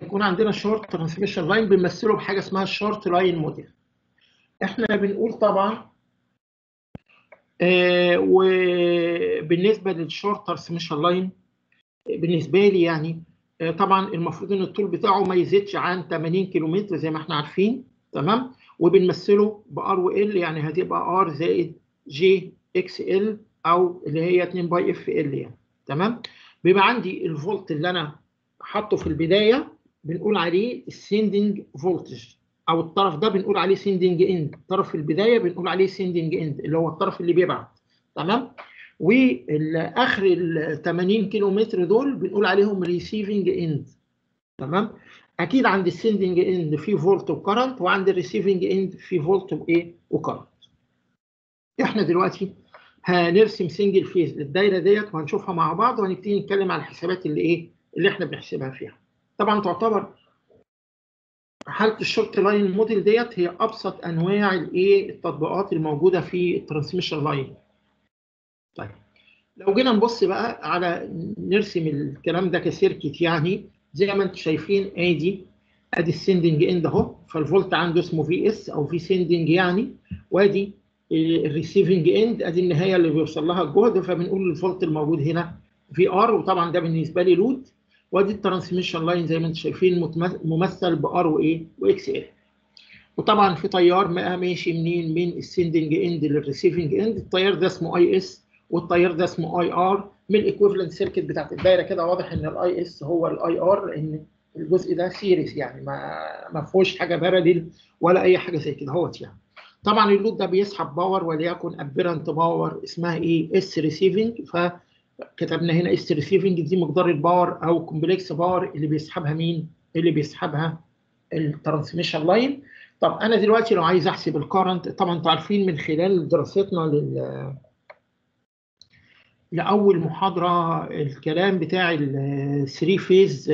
يكون عندنا شورت ترانسميشن لاين بنمثله بحاجه اسمها الشورت لاين موديل. احنا بنقول طبعا وبالنسبه للشورت ترانسميشن لاين بالنسبه لي يعني طبعا المفروض ان الطول بتاعه ما يزيدش عن 80 كيلومتر زي ما احنا عارفين، تمام؟ وبنمثله بار وال، يعني هتبقى ار زائد جي اكس ال او اللي هي 2 باي اف ال يعني، تمام؟ بيبقى عندي الفولت اللي انا حاطه في البدايه بنقول عليه السيندنج فولتج، او الطرف ده بنقول عليه سيندنج اند، طرف البدايه بنقول عليه سيندنج اند اللي هو الطرف اللي بيبعت، تمام؟ واخر ال 80 كيلو متر دول بنقول عليهم ريسيفنج اند، تمام؟ اكيد عند السندنج اند في فولت وكرنت، وعند الريسيفنج اند في فولت وايه وكرنت. احنا دلوقتي هنرسم سنجل فيز للدايره ديت وهنشوفها مع بعض، وهنبتدي نتكلم على الحسابات اللي احنا بنحسبها فيها. طبعا تعتبر حاله الشورت لاين موديل ديت هي ابسط انواع التطبيقات الموجوده في الترانسميشن لاين. طيب لو جينا نبص بقى على نرسم الكلام ده كسيركت، يعني زي ما انتم شايفين ادي السندنج اند اهو، فالفولت عنده اسمه في اس او في سندنج يعني، وادي الريسيفنج اند ادي النهايه اللي بيوصل لها الجهد، فبنقول الفولت الموجود هنا في ار، وطبعا ده بالنسبه لي لود، وادي الترانسميشن لاين زي ما انتم شايفين ممثل بار واكس ال. وطبعا في تيار ماشي منين من السندنج اند للريسيفنج اند، التيار ده اسمه اي اس والتيار ده اسمه اي ار. من الايكويفالنت سيركت بتاعت الدايره كده واضح ان الاي اس هو الاي ار، لان الجزء ده سيريس يعني ما فيهوش حاجه باراليل ولا اي حاجه زي كده اهوت يعني. طبعا اللود ده بيسحب باور وليكن ابيرنت باور اسمها اس ريسيفنج، فكتبنا هنا اس ريسيفنج دي مقدار الباور او كومبلكس باور اللي بيسحبها مين؟ اللي بيسحبها الترانسميشن لاين. طب انا دلوقتي لو عايز احسب الكارنت، طبعا انتوا عارفين من خلال دراستنا لاول محاضره الكلام بتاع الثري فيز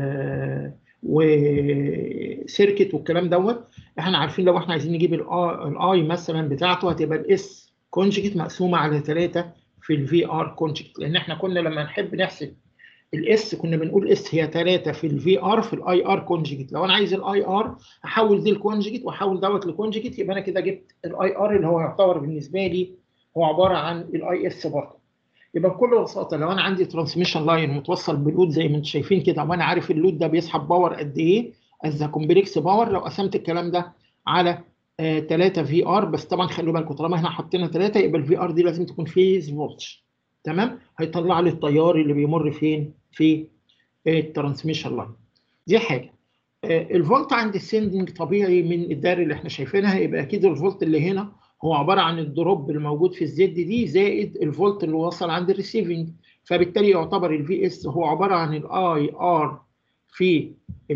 وسيركت والكلام دوت، احنا عارفين لو احنا عايزين نجيب الاي مثلا بتاعته هتبقى الاس كونجكت مقسومه على 3 في الفي ار كونجكت، لان احنا كنا لما نحب نحسب الاس كنا بنقول اس هي 3 في الفي ار في الاي ار كونجكت. لو انا عايز الاي ار احول دي لكونجكت واحول دوت لكونجكت، يبقى انا كده جبت الاي ار اللي هو يعتبر بالنسبه لي هو عباره عن الاي اس برضه. يبقى بكل بساطه لو انا عندي ترانسميشن لاين متوصل بلود زي ما انتم شايفين كده، وانا عارف اللود ده بيسحب باور قد ايه از كومبلكس باور، لو قسمت الكلام ده على 3 في ار، بس طبعا خلوا بالكم طالما احنا حطينا 3 يبقى الفي ار دي لازم تكون فيز فولت، تمام؟ هيطلع لي التيار اللي بيمر فين؟ في الترانسميشن لاين. دي حاجه. الفولت عند السندنج طبيعي من الدايره اللي احنا شايفينها، يبقى اكيد الفولت اللي هنا هو عباره عن الدروب اللي موجود في الزد دي زائد الفولت اللي وصل عند الريسيفنج، فبالتالي يعتبر الفي اس هو عباره عن الاي ار في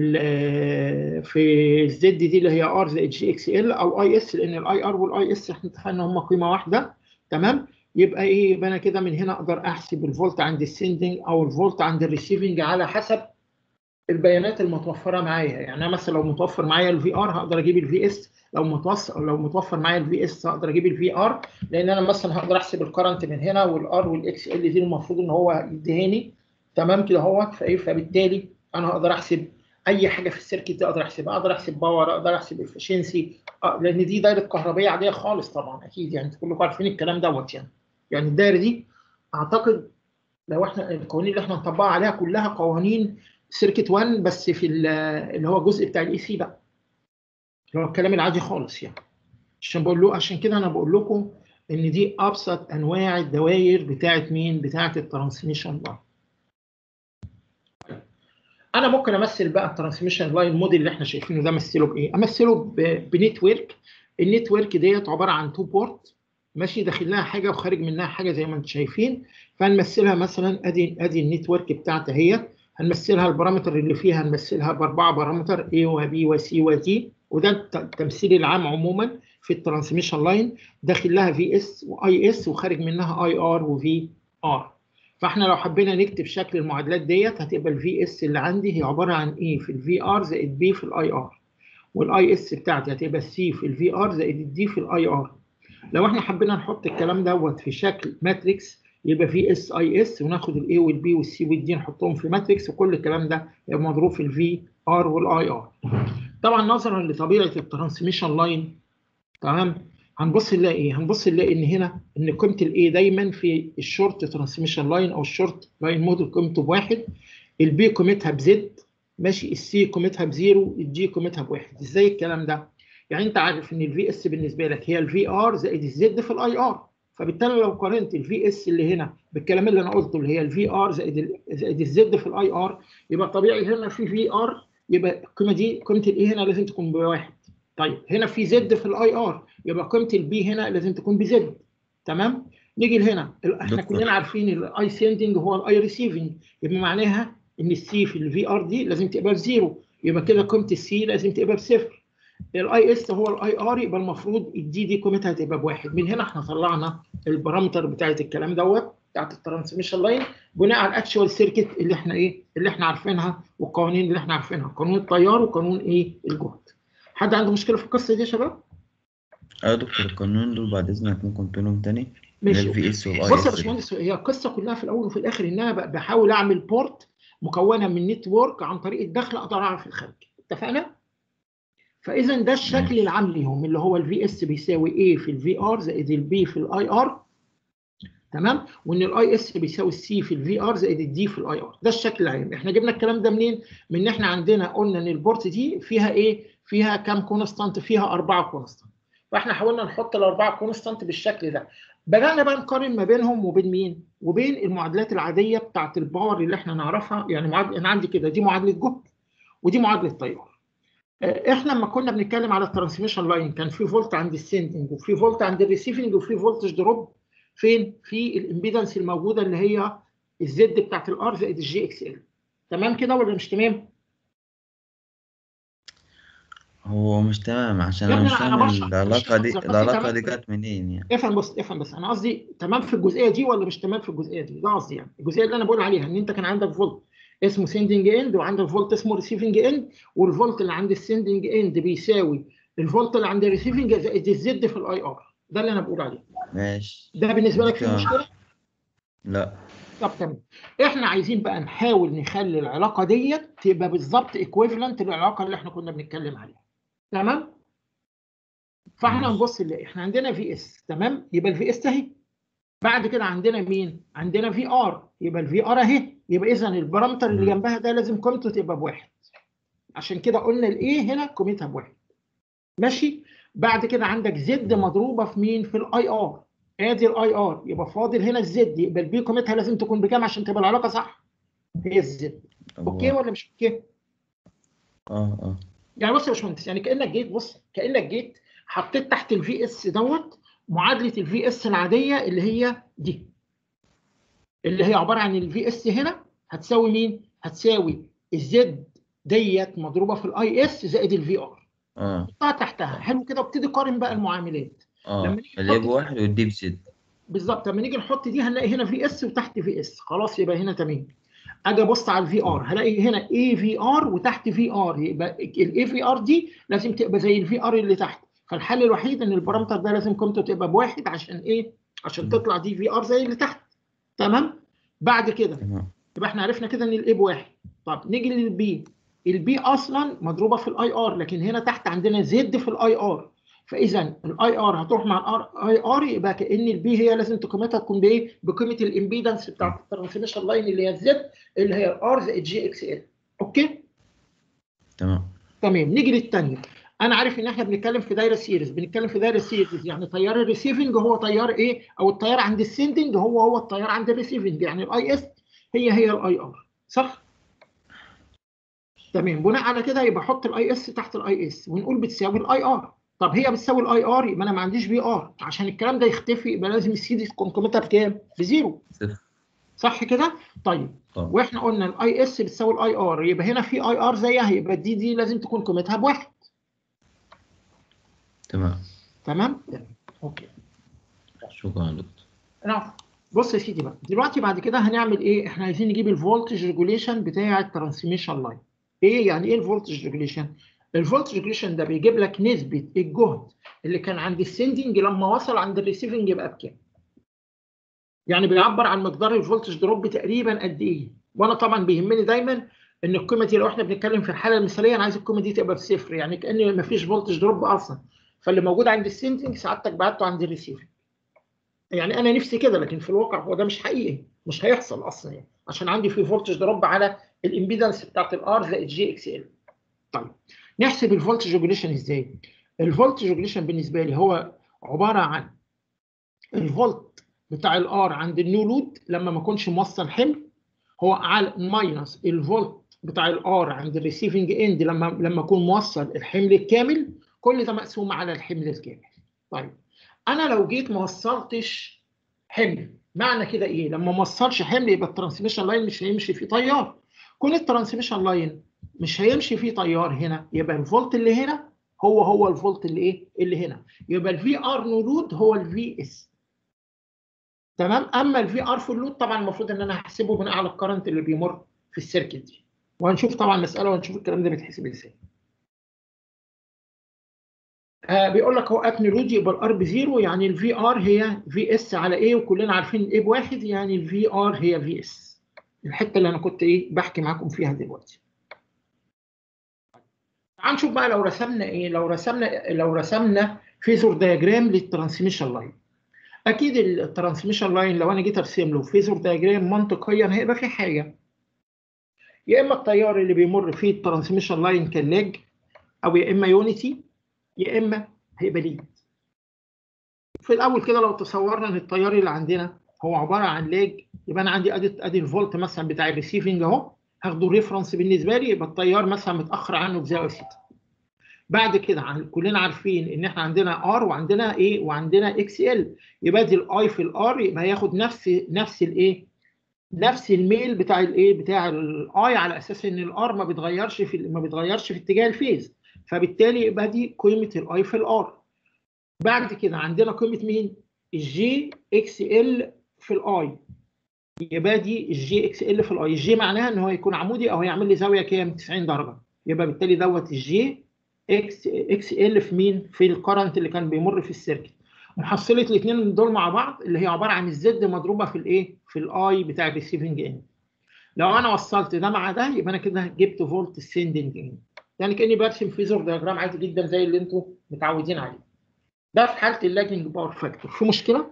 في الزد دي اللي هي ار زائد جي اكس ال او اي اس، لان الاي ار والاي اس احنا اتفقنا هم قيمه واحده، تمام؟ يبقى يبقى انا كده من هنا اقدر احسب الفولت عند السندنج او الفولت عند الريسيفنج على حسب البيانات المتوفره معايا. يعني انا مثلا لو متوفر معايا الفي ار هقدر اجيب الفي اس، لو متوفر معايا الفي اس هقدر اجيب الفي ار، لان انا مثلا هقدر احسب الكرنت من هنا، والار والاكس ال دي المفروض ان هو يديهاني، تمام كده اهوت. فبالتالي انا هقدر احسب اي حاجه في السيركت دي، اقدر احسبها، اقدر احسب باور، اقدر احسب افشنسي، لان دي دايره كهربائيه عاديه خالص طبعا اكيد يعني انتوا كلكم عارفين الكلام دوت يعني الدايره دي اعتقد لو احنا القوانين اللي احنا نطبقها عليها كلها قوانين سيركت 1 بس في اللي هو الجزء بتاع الاي سي بقى، اللي هو الكلام العادي خالص يعني. عشان كده انا بقول لكم ان دي ابسط انواع الدوائر بتاعت مين؟ بتاعت الترانسميشن لاين. انا ممكن امثل بقى الترانسميشن لاين موديل اللي احنا شايفينه ده امثله بايه؟ امثله بنتورك. النتورك ديت عباره عن 2 بورت ماشي، داخل لها حاجه وخارج منها حاجه زي ما انتم شايفين. فهنمثلها مثلا ادي النتورك بتاعتها هي، هنمثلها البارامتر اللي فيها هنمثلها باربعه بارامتر A وB وC وD، وده التمثيل العام عموما في الترانسميشن لاين. داخل لها VS واي اس وخارج منها IR وفي ار. فاحنا لو حبينا نكتب شكل المعادلات ديت هتبقى الفي اس اللي عندي هي عباره عن ايه في الفي ار زائد بي في الاي ار، والاي اس بتاعتي هتبقى سي في الفي ار زائد الدي في الاي ار. لو احنا حبينا نحط الكلام دوت في شكل ماتريكس يبقى في اس اي اس، وناخد الاي والبي والسي والدي نحطهم في ماتريكس، وكل الكلام ده يبقى مضروب في الفي ار والاي ار. طبعا نظرا لطبيعه الترانسميشن لاين، تمام، هنبص نلاقي ايه؟ هنبص نلاقي ان هنا ان قيمه الاي دايما في الشورت ترانسميشن لاين او الشورت لاين موديل قيمته بواحد، البي قيمتها بزد، ماشي، السي قيمتها بزيرو، الجي قيمتها بواحد. ازاي الكلام ده؟ يعني انت عارف ان الفي اس بالنسبه لك هي الفي ار زائد الزد في الاي ار، فبالتالي لو قارنت الفي اس اللي هنا بالكلام اللي انا قلته اللي هي الفي ار زائد الزد في الاي ار، يبقى طبيعي هنا في ار، يبقى القيمه دي قيمه الاي هنا لازم تكون بواحد. طيب هنا في زد في الاي ار، يبقى قيمه البي هنا لازم تكون بزد. تمام. نيجي لهنا، احنا دكتور كلنا عارفين الاي سيندنج هو الاي ريسيفنج، يبقى معناها ان السي في الفي ار دي لازم تبقى بزيرو، يبقى كده قيمه السي لازم تبقى بصفر. الاي اس هو الاي ار، يبقى المفروض الدي دي قيمتها تبقى بواحد. من هنا احنا طلعنا البارامتر بتاعت الكلام دوت بتاعت الترانسميشن لاين بناء على الاكشوال سيركت اللي احنا ايه اللي احنا عارفينها، والقوانين اللي احنا عارفينها، قانون التيار وقانون ايه الجهد. حد عنده مشكله في القصه دي يا شباب؟ يا دكتور القانونين دول بعد اذنك ممكن تقولهم تاني؟ اللي هي ماشي، الفي اوكي. اس والاي بص يا اس دي. باشمهندس، هي القصه كلها في الاول وفي الاخر ان انا بحاول اعمل بورت مكونه من نتورك عن طريق الدخل اقدر اعرف الخارج. اتفقنا؟ فاذا ده الشكل ماشي. العام ليهم اللي هو الفي اس بيساوي ايه في الفي ار زائد البي في الاي ار، تمام، وان الاي اس بيساوي السي في الفي ار زائد الدي في الاي ار. ده الشكل العام. احنا جبنا الكلام ده منين؟ من ان احنا عندنا قلنا ان البورت دي فيها ايه؟ فيها كام كونستانت؟ فيها 4 كونستانت. فاحنا حاولنا نحط الاربعه كونستانت بالشكل ده. بدانا بقى نقارن ما بينهم وبين مين؟ وبين المعادلات العاديه بتاعت الباور اللي احنا نعرفها. يعني انا عندي كده دي معادله جهد ودي معادله تيار. احنا لما كنا بنتكلم على الترانسميشن لاين كان في فولت عند السندنج وفي فولت عند الريسيفنج وفي فولتج دروب فين؟ في الامبيدنس الموجوده اللي هي الزد بتاعت الار زائد الجي اكس ال. تمام كده ولا مش تمام؟ هو مش تمام عشان يا انا ابني مش انا فاهم بشرح دي، قصدي العلاقة تمام دي جت منين يعني؟ افهم بص، افهم بس، انا قصدي تمام في الجزئيه دي ولا مش تمام في الجزئيه دي؟ ده قصدي، يعني الجزئيه اللي انا بقول عليها ان انت كان عندك فولت اسمه سيندنج اند وعندك فولت اسمه ريسيفنج اند، والفولت اللي عند السيندنج اند بيساوي الفولت اللي عند الريسيفنج زائد الزد في الاي ار. ده اللي انا بقول عليه. ماشي. ده بالنسبه دي لك فيه تمام. مشكله؟ لا. طب تمام. احنا عايزين بقى نحاول نخلي العلاقه ديت تبقى بالظبط ايكويفالنت للعلاقه اللي احنا كنا بنتكلم عليها. تمام. فاحنا ماشي. نبص نلاقي احنا عندنا في اس، تمام، يبقى الفي اس اهي. بعد كده عندنا مين؟ عندنا في ار، يبقى الفي ار اهي. يبقى اذا البارامتر اللي مم. جنبها ده لازم قيمته تبقى بواحد. عشان كده قلنا الايه هنا قيمتها بواحد. ماشي. بعد كده عندك زد مضروبه في مين؟ في الاي ار. ادي الاي ار، يبقى فاضل هنا الزد، يبقى البي قيمتها لازم تكون بكام عشان تبقى العلاقه صح؟ هي الزد. اوكي هو ولا مش اوكي؟ اه. يعني بص يا باشمهندس، يعني كانك جيت، بص كانك جيت حطيت تحت الفي اس دوت معادله الفي اس العاديه اللي هي دي، اللي هي عباره عن الفي اس هنا هتساوي مين؟ هتساوي الزد ديت مضروبه في الاي اس زائد الفي ار. اه. حطها تحتها، حلو كده، وابتدي قارن بقى المعاملات. لما اه نيجي اللي هي نحط دي، بواحد والدي بزد. بالظبط لما نيجي نحط دي هنلاقي هنا في اس وتحت في اس، خلاص يبقى هنا تمام. اجي ابص على الفي ار تمام. هلاقي هنا اي في ار وتحت في ار، يبقى الاي في ار دي لازم تبقى زي الفي ار اللي تحت. فالحل الوحيد ان البارامتر ده لازم قيمته تبقى بواحد. عشان ايه؟ عشان مم. تطلع دي في ار زي اللي تحت. تمام. بعد كده تمام. يبقى احنا عرفنا كده ان الاي بواحد. طب نيجي للبي. البي اصلا مضروبه في الاي ار، لكن هنا تحت عندنا زد في الاي ار. فاذا الاي ار هتروح مع الاي ار، يبقى كان البي هي لازم قيمتها تكون بايه؟ بقيمه الامبيدنس بتاعت الترانسميشن لاين اللي هي الزد، اللي هي الار زائد جي اكس ال. اوكي؟ تمام. تمام. نيجي للثانيه. انا عارف ان احنا بنتكلم في دايره سيريز، بنتكلم في دايره سيريز، يعني تيار الريسيفنج هو تيار ايه؟ او التيار عند السندنج هو التيار عند الريسيفنج، يعني الاي اس هي الاي ار، صح؟ تمام. بناء على كده يبقى احط الاي اس تحت الاي اس ونقول بتساوي الاي ار. طب هي بتساوي الاي ار، يبقى انا ما عنديش في ار. عشان الكلام ده يختفي يبقى لازم السي دي تكون قيمتها بكام؟ بزيرو. صفر. صح كده؟ طيب. طبعا. واحنا قلنا الاي اس بتساوي الاي ار، يبقى هنا في اي ار زيها، يبقى دي لازم تكون قيمتها بواحد. تمام. تمام؟ اوكي. شكرا يا دكتور. نعم. بص يا سيدي بقى، دلوقتي بعد كده هنعمل ايه؟ احنا عايزين نجيب الفولتج ريجوليشن بتاع الترانسميشن لاين. ايه يعني ايه الفولتج ريجوليشن؟ الفولتج ريجوليشن ده بيجيب لك نسبه الجهد اللي كان عند السندنج لما وصل عند الريسيفنج يبقى بكام. يعني بيعبر عن مقدار الفولتج دروب تقريبا قد ايه. وانا طبعا بيهمني دايما ان القيمه دي لو احنا بنتكلم في الحاله المثاليه انا عايز القيمه دي تبقى بصفر، يعني كان مفيش فولتج دروب اصلا، فاللي موجود عند السندنج سعادتك بعته عند الريسيفنج. يعني انا نفسي كده، لكن في الواقع هو ده مش حقيقي، مش هيحصل اصلا يعني، عشان عندي في فولتج دروب على الامبيدنس بتاعت الار زائد جي اكس ال. طيب نحسب الفولتج ريجوليشن ازاي؟ الفولتج ريجوليشن بالنسبه لي هو عباره عن الفولت بتاع الار عند النو لود لما ما اكونش موصل حمل، هو على ماينس الفولت بتاع الار عند الريسيفنج اند لما اكون موصل الحمل الكامل، كل ده مقسوم على الحمل الكامل. طيب انا لو جيت ما وصلتش حمل، معنى كده ايه؟ لما ما وصلش حمل يبقى الترانسميشن لاين مش هيمشي فيه تيار. كل الترانسميشن لاين مش هيمشي فيه تيار هنا، يبقى الفولت اللي هنا هو الفولت اللي ايه؟ اللي هنا، يبقى الفي ار نو لود هو الفي اس. تمام. اما الفي ار فول لود طبعا المفروض ان انا هحسبه بناء على الكرنت اللي بيمر في السيركت دي، وهنشوف طبعا مساله وهنشوف الكلام ده بيتحسب ازاي. بيقول لك هو ات لود يبقى الار بزيرو، يعني الفي ار هي في اس على ايه، وكلنا عارفين الايه بواحد، يعني الفي ار هي في اس. الحته اللي انا كنت ايه بحكي معاكم فيها دلوقتي. تعال نشوف بقى لو رسمنا ايه، لو رسمنا فيزور دايجرام للترانسميشن لاين. اكيد الترانسميشن لاين لو انا جيت ارسم له فيزور دايجرام منطقيا هيبقى في حاجه، يا اما التيار اللي بيمر فيه الترانسميشن لاين كلاج، او يا اما يونيتي، يا اما هيبقى ليد. في الاول كده لو تصورنا ان التيار اللي عندنا هو عباره عن لاج، يبقى انا عندي ادي الفولت مثلا بتاع الريسيفنج اهو، هاخده ريفرنس بالنسبه لي، يبقى التيار مثلا متاخر عنه بزاويه ثيتا. بعد كده كلنا عارفين ان احنا عندنا ار وعندنا ايه وعندنا اكس ال، يبقى دي الاي في الار، يبقى هياخد نفس الايه، نفس الميل بتاع الايه بتاع الاي، على اساس ان الار ما بيتغيرش في اتجاه الفيز، فبالتالي يبقى دي قيمه الاي في الار. بعد كده عندنا قيمه مين؟ الجي اكس ال في الاي، يبقى دي الجي اكس ال في الاي. الجي معناها ان هو يكون عمودي او هيعمل لي زاويه كام؟ 90 درجه، يبقى بالتالي دوت الجي اكس ال في مين؟ في الكرنت اللي كان بيمر في السيركت. محصله الاثنين دول مع بعض اللي هي عباره عن الزد مضروبه في الايه؟ في الاي بتاع الريسيفنج اند. لو انا وصلت ده مع ده يبقى انا كده جبت فولت السندنج اند، يعني كاني برسم فيزور دياجرام عادي جدا زي اللي انتم متعودين عليه. ده في حاله اللاجنج باور فاكتور. في مشكله؟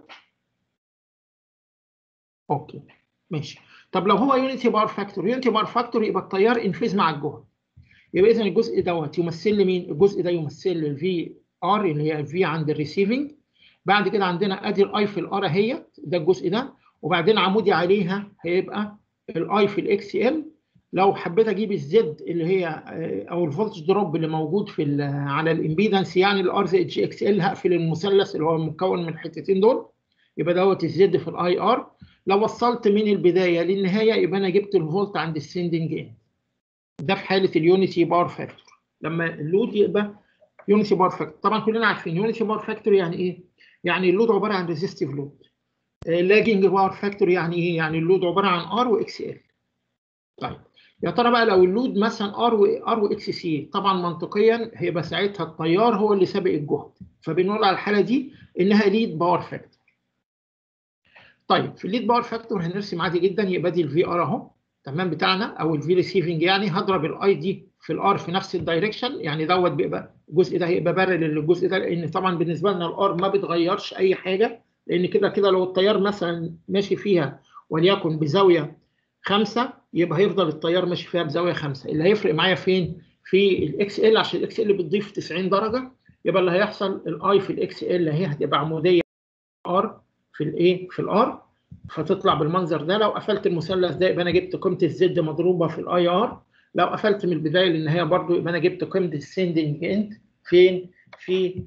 اوكي ماشي. طب لو هو يونيتي باور فاكتور، يبقى التيار ان فيز مع الجهد، يبقى اذا الجزء دوت يمثل لي مين؟ الجزء ده يمثل الفي ار اللي هي الفي عند الريسيفنج. بعد كده عندنا ادي الاي في الار اهي، ده الجزء ده، وبعدين عمودي عليها هيبقى الاي في الاكس ال. لو حبيت اجيب الزد اللي هي او الفولتج دروب اللي موجود في على الامبيدنس، يعني الار زائد جي اكس ال، هقفل المثلث اللي هو مكون من الحتتين دول، يبقى دوت الزد في الاي ار. لو وصلت من البدايه للنهايه يبقى انا جبت الفولت عند السندنج اند. ده في حاله اليونيتي باور فاكتور، لما اللود يبقى يونيتي باور فاكتور. طبعا كلنا عارفين يونيتي باور فاكتور يعني ايه؟ يعني اللود عباره عن ريزيستيف لود. لاجنج باور فاكتور يعني ايه؟ يعني اللود عباره عن ار واكس ال. طيب يا ترى بقى لو اللود مثلا ار واكس سي، طبعا منطقيا هيبقى ساعتها التيار هو اللي سابق الجهد، فبنقول على الحاله دي انها ليد باور فاكتور. طيب في الليد باور فاكتور هنرسم عادي جدا، يبقى دي الفي ار اهو تمام بتاعنا، او الفي ريسيفنج، يعني هضرب الاي دي في الار في نفس الدايركشن، يعني دوت بيبقى الجزء ده هيبقى بارل للجزء ده، لان طبعا بالنسبه لنا الار ما بتغيرش اي حاجه، لان كده كده لو التيار مثلا ماشي فيها وليكن بزاويه 5 يبقى هيفضل التيار ماشي فيها بزاويه 5. اللي هيفرق معايا فين؟ في الاكس ال، عشان الاكس ال بتضيف 90 درجه، يبقى اللي هيحصل الاي في الاكس ال هي هتبقى عموديه ار في الايه؟ في الار، فتطلع بالمنظر ده. لو قفلت المثلث ده يبقى انا جبت قيمه الزد مضروبه في الاي ار. لو قفلت من البدايه للنهايه برضو يبقى انا جبت قيمه السندنج اند فين؟ في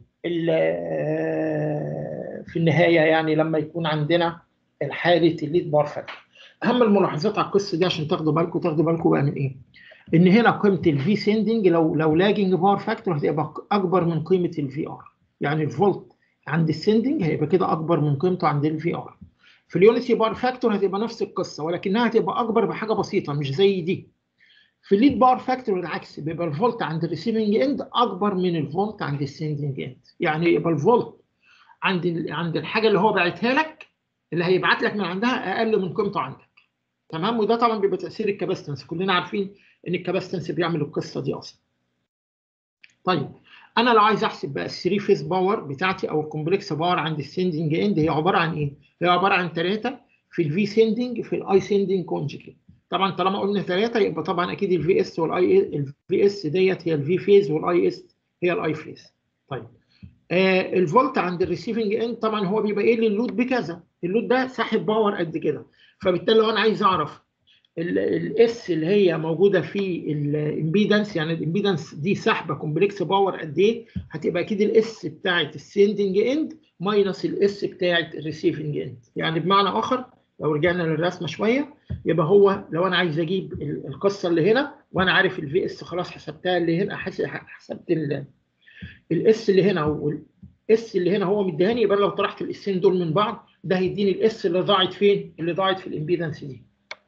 في النهايه، يعني لما يكون عندنا الحاله الليد باور فاكتور. اهم الملاحظات على القصه دي عشان تاخدوا بالكم بقى من ايه؟ ان هنا قيمه الفي سندنج لو لاجنج باور فاكتور هتبقى اكبر من قيمه الفي ار، يعني الفولت عند السندنج هيبقى كده اكبر من قيمته عند الفي ار. في اليونيتي باور فاكتور هتبقى نفس القصه، ولكنها هتبقى اكبر بحاجه بسيطه مش زي دي. في الليد باور فاكتور العكس، بيبقى الفولت عند الريسيفنج اند اكبر من الفولت عند السندنج اند، يعني يبقى الفولت عند الحاجه اللي هو باعتها لك، اللي هيبعت لك من عندها، اقل من قيمته عندك. تمام. وده طبعا بيبقى تاثير الكاباستنس. كلنا عارفين ان الكاباستنس بيعمل القصه دي اصلا. طيب انا لو عايز احسب بقى الثري فيز باور بتاعتي او الكومبلكس باور عند السندنج اند، هي عباره عن ايه؟ هي عباره عن 3 في الفي سندنج في الاي سندنج كونجكت. طبعا طالما قلنا 3 يبقى طبعا اكيد الفي اس والاي، الفي اس ديت هي الفي فيز والاي اس هي الاي فيز. طيب الفولت عند الريسيفنج اند طبعا هو بيبقى ايه للود بكذا، اللود ده ساحب باور قد كده، فبالتالي لو انا عايز اعرف الاس اللي هي موجوده في الامبيدنس، يعني الامبيدنس دي سحبه كومبلكس باور قد ايه، هتبقى اكيد الاس بتاعت السندنج اند ماينس الاس بتاعت الريسيفنج اند. يعني بمعنى اخر لو رجعنا للرسمه شويه، يبقى هو لو انا عايز اجيب القصه اللي هنا وانا عارف الفي اس خلاص حسبتها اللي هنا، حسبت الاس اللي هنا والاس اللي هنا هو مديهاني، يبقى لو طرحت الاسين دول من بعض ده هيديني الاس اللي ضاعت فين؟ اللي ضاعت في الامبيدنس دي.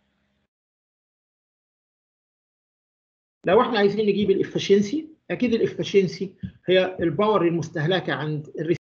لو احنا عايزين نجيب الافشنسي، اكيد الافشنسي هي الباور المستهلكه عند